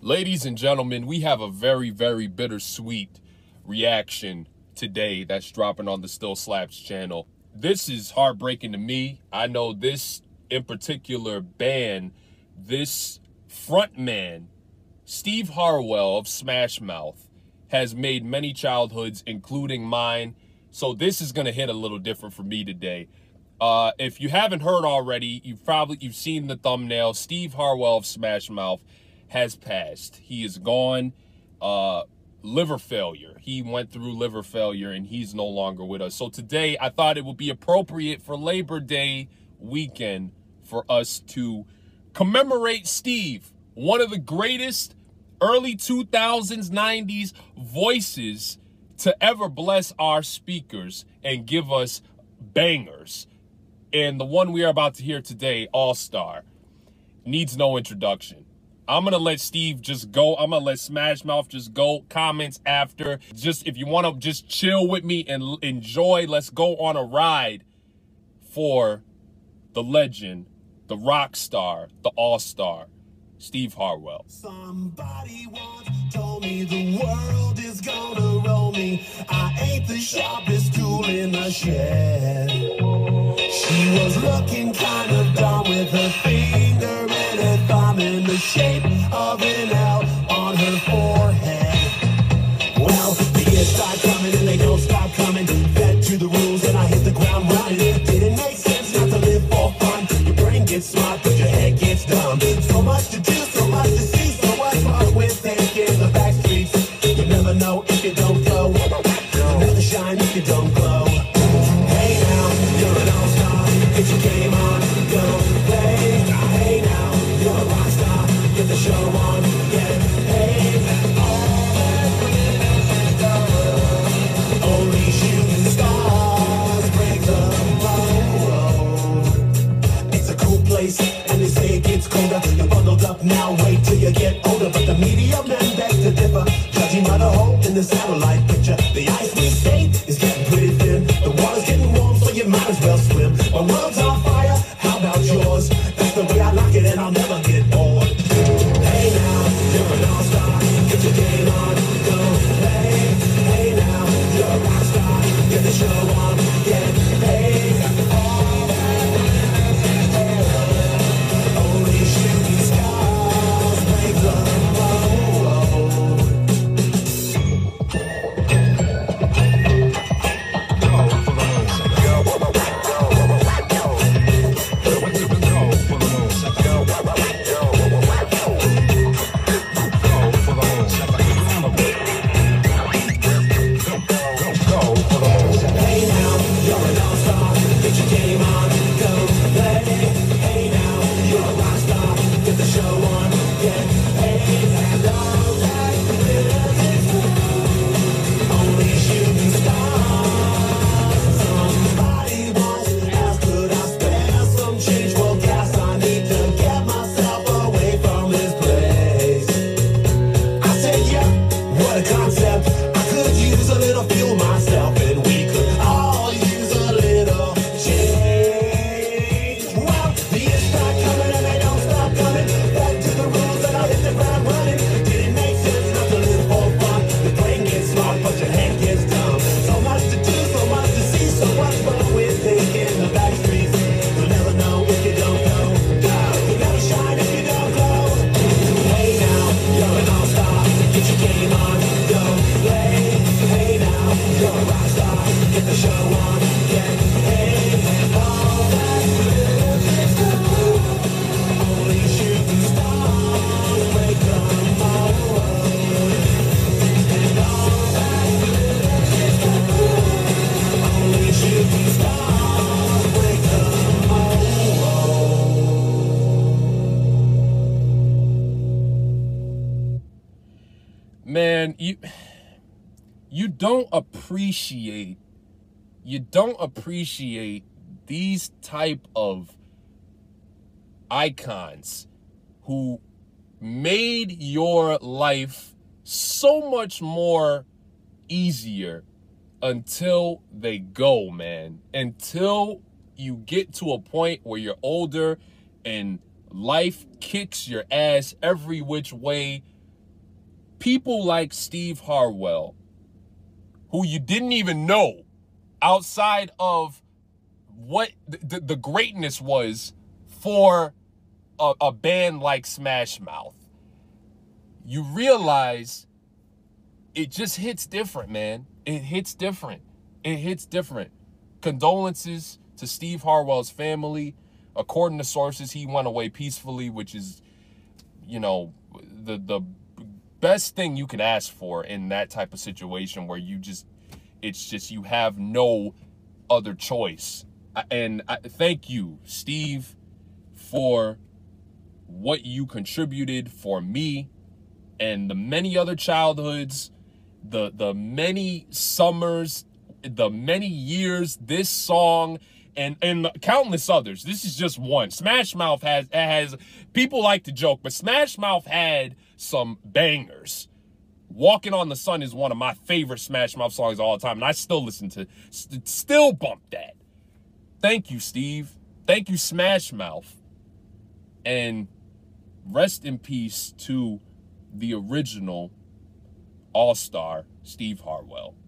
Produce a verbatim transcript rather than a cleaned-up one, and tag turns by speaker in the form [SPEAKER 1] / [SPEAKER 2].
[SPEAKER 1] Ladies and gentlemen, we have a very, very bittersweet reaction today that's dropping on the Still Slaps channel. This is heartbreaking to me. I know this in particular band, this frontman, Steve Harwell of Smash Mouth, has made many childhoods, including mine. So this is going to hit a little different for me today. Uh, if you haven't heard already, you've probably you've seen the thumbnail. Steve Harwell of Smash Mouth has passed. He is gone. Uh, liver failure. He went through liver failure and he's no longer with us. So today I thought it would be appropriate for Labor Day weekend for us to commemorate Steve, one of the greatest early two thousands, nineties voices to ever bless our speakers and give us bangers. And the one we are about to hear today, All-Star, needs no introduction. I'm going to let Steve just go. I'm going to let Smash Mouth just go. Comments after. Just if you want to just chill with me and enjoy, let's go on a ride for the legend, the rock star, the all-star, Steve Harwell.
[SPEAKER 2] Somebody once told me the world is gonna roll me. I ain't the sharpest tool in the shed. She was looking kind of dumb with her finger and her thumb in the shape of an L on her forehead. Well, the years start coming and they don't stop coming. Fed to the rules and I hit the ground running. Didn't make sense not to live for fun. Your brain gets smart but your head gets dumb. So much to do, so much to see, so what's wrong with thinking the back streets? You never know if you don't go. You never shine if you don't glow. Hey now, you're an all-star. Get your game on, go play. Hey now, you're a rock star. Get the show on, get paid. Only shooting stars break the mold. It's a cool place, and they say it gets colder. You're bundled up now, wait till you get older. But the media men beg to differ, judging by the hole in the satellite picture. The ice we skate is getting pretty thin. The water's getting warm, so you might as well swim. My world's on fire, how about yours? That's the way I like it, and I'll never get bored. Hey now, you're an all-star. Get your game on, go play. Hey now, you're a rock star. Get the show on, get paid. Only shooting stars break the mold. Go for the moon. Go. Go for the moon. Hey now, you're an all-star. Get your game on, go play. Hey now, you're a rock star. Get the show on, get paid. And all that glitters is gold. Only shooting stars. Somebody once asked, could I spare some change? Well, guess I need to get myself away from this place. I said, yeah, what a concept. I could use a little fuel myself, and we could all use a little change. Well, the years start coming and they don't stop coming. Back to the rules and I hit the ground running. Didn't make sense not to live for fun. The brain gets smart but your head gets dumb. So much to do, so much to see, so what's wrong with thinking the back streets? You'll never know if you don't go. You never shine if you don't glow. Hey now, you're an all-star. Get your game on, go play. Hey now, you're a rock star. Get the show on, get paid. And all that glitters is gold. Only shooting stars break the mold. And all that glitters is gold. Only shooting stars break the mold.
[SPEAKER 1] Man, you you don't appreciate you don't appreciate these type of icons who made your life so much more easier until they go, man. Until you get to a point where you're older and life kicks your ass every which way people like Steve Harwell, who you didn't even know outside of what the, the greatness was for a, a band like Smash Mouth, you realize it just hits different, man. It hits different. It hits different. Condolences to Steve Harwell's family. According to sources, he went away peacefully, which is, you know, the the best thing you can ask for in that type of situation where you just, it's just, you have no other choice. And I, thank you, Steve, for what you contributed for me and the many other childhoods, the the many summers, the many years, this song, and and countless others. This is just one. Smash Mouth has has people like to joke, but Smash Mouth had some bangers. Walking on the Sun is one of my favorite Smash Mouth songs of all time, and I still listen to, st still bump that. Thank you, Steve. Thank you, Smash Mouth. And rest in peace to the original all-star Steve Harwell.